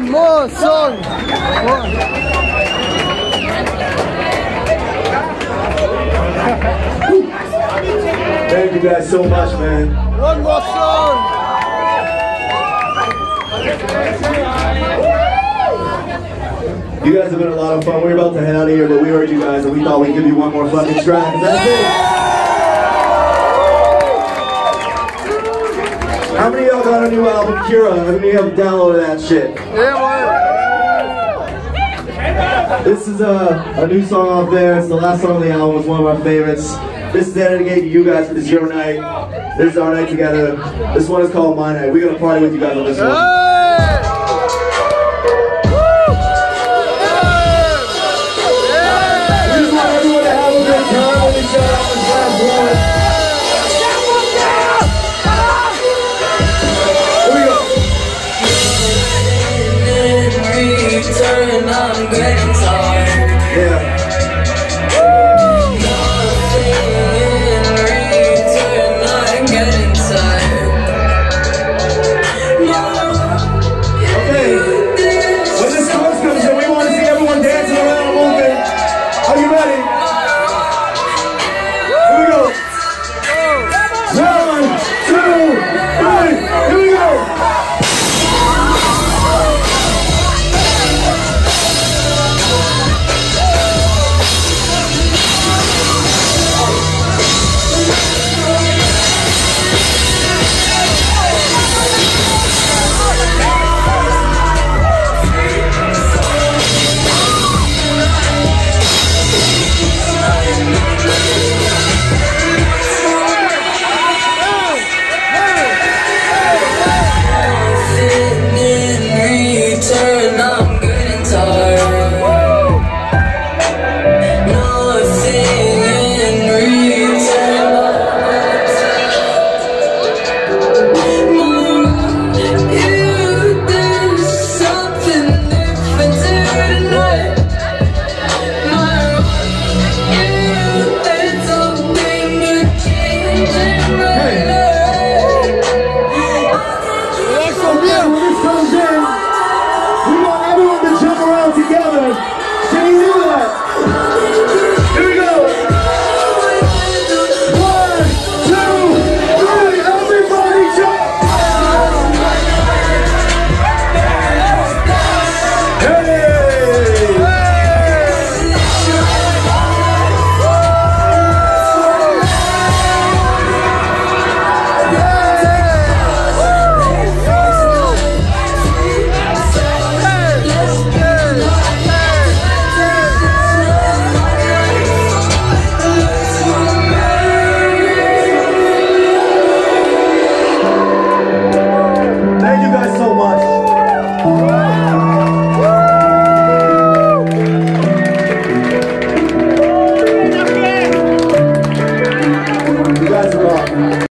One more song. Thank you guys so much, man. One more song. You guys have been a lot of fun. We're about to head out of here, but we heard you guys and we thought we'd give you one more fucking track. That's it. How many of y'all got a new album, Kira? How many of y'all downloaded that shit? Yeah, man. This is a new song off there. It's the last song on the album. It's one of our favorites. This is dedicated to you guys for this your night. This is our night together. This one is called My Night. We're gonna party with you guys on this one. We just want everyone to have a good time when we shut off this last one. Here we go. I'm